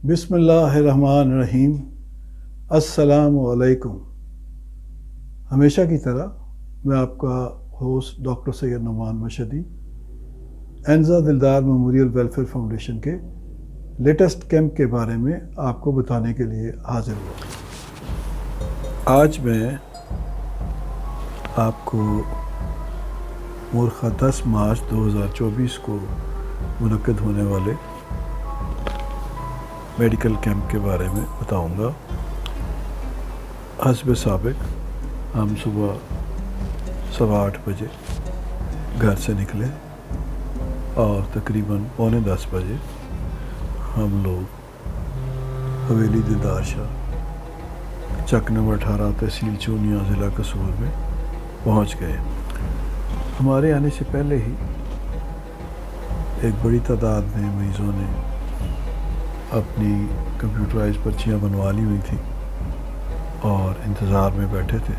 بسم اللہ الرحمن الرحیم۔ السلام علیکم۔ ہمیشہ کی طرح میں آپ کا ہوسٹ ڈاکٹر سید نعمان مشہدی اینزا دلدار میموریل ویلفیئر فاؤنڈیشن کے لیٹسٹ کیمپ کے بارے میں آپ کو بتانے کے لیے حاضر ہوا۔ آج میں آپ کو مورخہ 10 مارچ 2024 کو منعقد ہونے والے میڈیکل کیمپ کے بارے میں بتاؤں گا۔ حسب سابق ہم صبح 8:15 بجے گھر سے نکلے اور تقریباً 9:45 بجے ہم لوگ حویلی دلدار شاہ چک نمبر 18 تحصیل چونیا ضلع قصور میں پہنچ گئے۔ ہمارے آنے سے پہلے ہی ایک بڑی تعداد میں مریضوں نے اپنی کمپیوٹرائز پرچیاں بنوا لی ہوئی تھیں اور انتظار میں بیٹھے تھے۔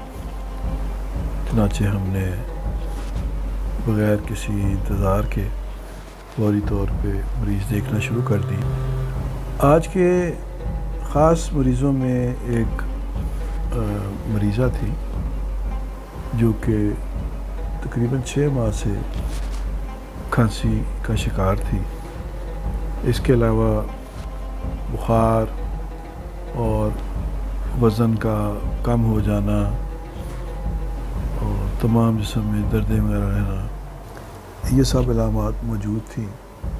چنانچہ ہم نے بغیر کسی انتظار کے فوری طور پہ مریض دیکھنا شروع کر دی۔ آج کے خاص مریضوں میں ایک مریضہ تھی جو کہ تقریباً 6 ماہ سے کھانسی کا شکار تھی۔ اس کے علاوہ بخار اور وزن کا کم ہو جانا اور تمام جسم میں دردیں وغیرہ رہنا، یہ سب علامات موجود تھیں۔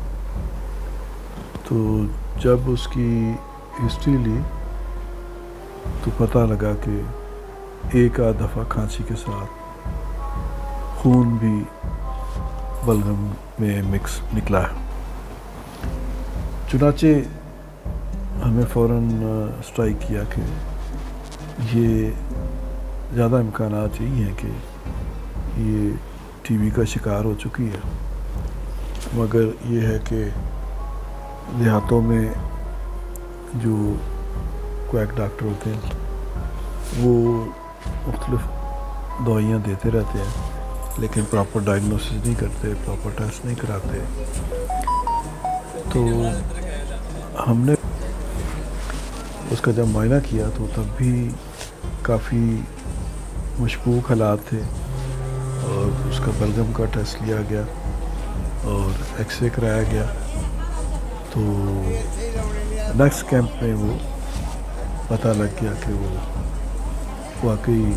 تو جب اس کی ہسٹری لی تو پتہ لگا کہ ایک آدھ دفعہ کھانسی کے ساتھ خون بھی بلغم میں مکس نکلا ہے۔ چنانچہ ہمیں فوراً اسٹرائک کیا کہ یہ زیادہ امکانات یہی ہیں کہ یہ ٹی بی کا شکار ہو چکی ہے، مگر یہ ہے کہ دیہاتوں میں جو کویک ڈاکٹر ہوتے ہیں وہ مختلف دوائیاں دیتے رہتے ہیں لیکن پراپر ڈائگنوسس نہیں کرتے، پراپر ٹیسٹ نہیں کراتے۔ تو ہم نے اس کا جب معائنہ کیا تو تب بھی کافی مشکوک حالات تھے اور اس کا بلغم کا ٹیسٹ لیا گیا اور ایکس رے کرایا گیا۔ تو نیکسٹ کیمپ میں وہ پتہ لگ گیا کہ وہ واقعی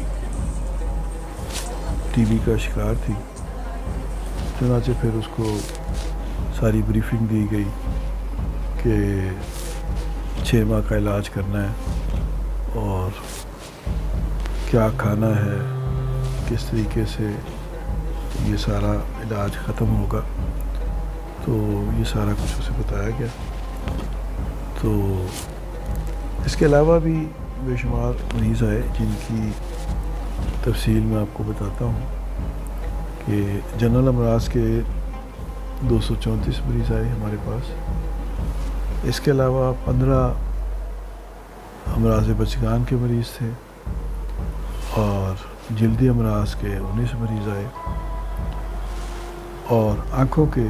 ٹی بی کا شکار تھی۔ چنانچہ پھر اس کو ساری بریفنگ دی گئی کہ 6 ماہ کا علاج کرنا ہے اور کیا کھانا ہے، کس طریقے سے یہ سارا علاج ختم ہوگا۔ تو یہ سارا کچھ اسے بتایا گیا۔ تو اس کے علاوہ بھی بے شمار مریض آئے جن کی تفصیل میں آپ کو بتاتا ہوں کہ جنرل امراض کے 234 مریض آئے ہمارے پاس۔ اس کے علاوہ 15 امراض بچگان کے مریض تھے اور جلدی امراض کے 19 مریض آئے اور آنکھوں کے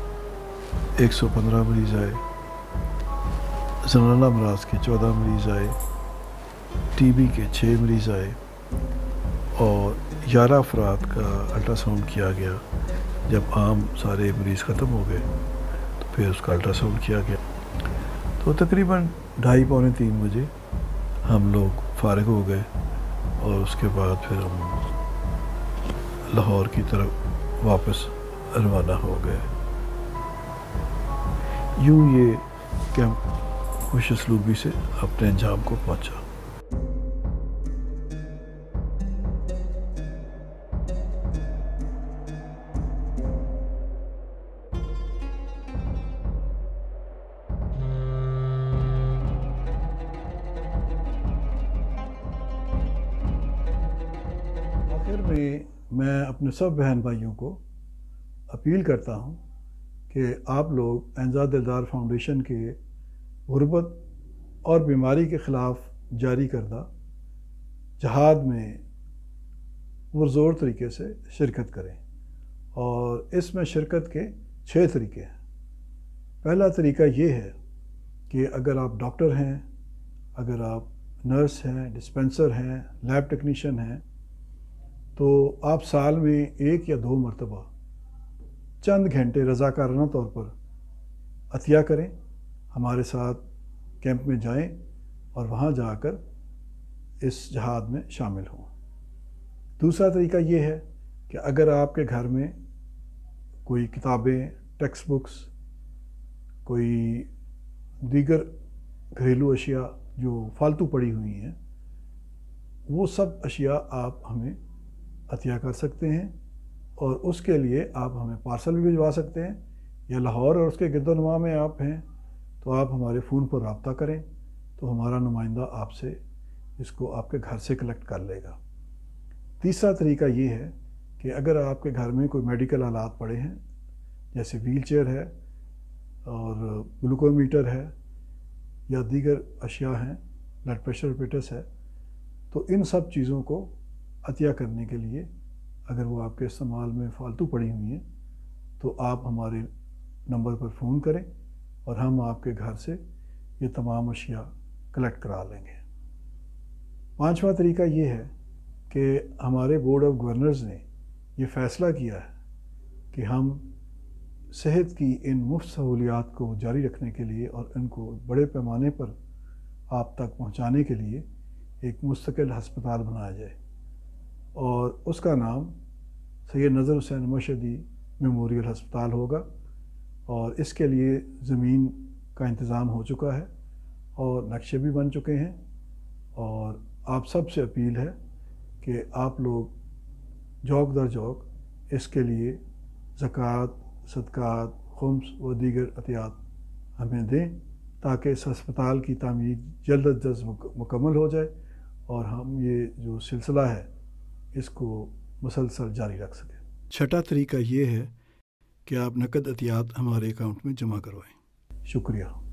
115 مریض آئے، جنرل امراض کے 14 مریض آئے، ٹی بی کے 6 مریض آئے اور 11 افراد کا الٹرا ساؤنڈ کیا گیا۔ جب عام سارے مریض ختم ہو گئے تو پھر اس کا الٹرا ساؤنڈ کیا گیا۔ تو تقریباً 2:30 پونے 3 بجے ہم لوگ فارغ ہو گئے اور اس کے بعد پھر ہم لاہور کی طرف واپس روانہ ہو گئے۔ یوں یہ کیمپ خوش اسلوبی سے اپنے انجام کو پہنچا۔ آخر میں اپنے سب بہن بھائیوں کو اپیل کرتا ہوں کہ آپ لوگ اینزا دلدار فاؤنڈیشن کے غربت اور بیماری کے خلاف جاری کردہ جہاد میں پرزور طریقے سے شرکت کریں، اور اس میں شرکت کے 6 طریقے ہیں۔ پہلا طریقہ یہ ہے کہ اگر آپ ڈاکٹر ہیں، اگر آپ نرس ہیں، ڈسپینسر ہیں، لیب ٹیکنیشین ہیں، تو آپ سال میں 1 یا 2 مرتبہ چند گھنٹے رضاکارانہ طور پر عطیہ کریں، ہمارے ساتھ کیمپ میں جائیں اور وہاں جا کر اس جہاد میں شامل ہوں۔ دوسرا طریقہ یہ ہے کہ اگر آپ کے گھر میں کوئی کتابیں، ٹیکسٹ بکس، کوئی دیگر گھریلو اشیاء جو فالتو پڑی ہوئی ہیں، وہ سب اشیاء آپ ہمیں عطیہ کر سکتے ہیں، اور اس کے لیے آپ ہمیں پارسل بھی بھجوا سکتے ہیں، یا لاہور اور اس کے گرد و نواح میں آپ ہیں تو آپ ہمارے فون پر رابطہ کریں تو ہمارا نمائندہ آپ سے اس کو آپ کے گھر سے کلیکٹ کر لے گا۔ تیسرا طریقہ یہ ہے کہ اگر آپ کے گھر میں کوئی میڈیکل آلات پڑے ہیں، جیسے ویل چیئر ہے اور گلوکومیٹر ہے یا دیگر اشیاء ہیں، بلڈ پریشر ریپیٹس ہے، تو ان سب چیزوں کو عطیہ کرنے کے لیے اگر وہ آپ کے استعمال میں فالتو پڑی ہوئی ہیں تو آپ ہمارے نمبر پر فون کریں اور ہم آپ کے گھر سے یہ تمام اشیاء کلیکٹ کرا لیں گے۔ پانچواں طریقہ یہ ہے کہ ہمارے بورڈ آف گورنرز نے یہ فیصلہ کیا ہے کہ ہم صحت کی ان مفت سہولیات کو جاری رکھنے کے لیے اور ان کو بڑے پیمانے پر آپ تک پہنچانے کے لیے ایک مستقل ہسپتال بنایا جائے، اور اس کا نام سید نظر حسین مشہدی میموریل ہسپتال ہوگا، اور اس کے لیے زمین کا انتظام ہو چکا ہے اور نقشے بھی بن چکے ہیں، اور آپ سب سے اپیل ہے کہ آپ لوگ جوک در جوک اس کے لیے زکوٰۃ، صدقات، خمس و دیگر عطیات ہمیں دیں تاکہ اس ہسپتال کی تعمیر جلد از جلد مکمل ہو جائے اور ہم یہ جو سلسلہ ہے اس کو مسلسل جاری رکھ سکیں۔ چھٹا طریقہ یہ ہے کہ آپ نقد عطیات ہمارے اکاؤنٹ میں جمع کروائیں۔ شکریہ۔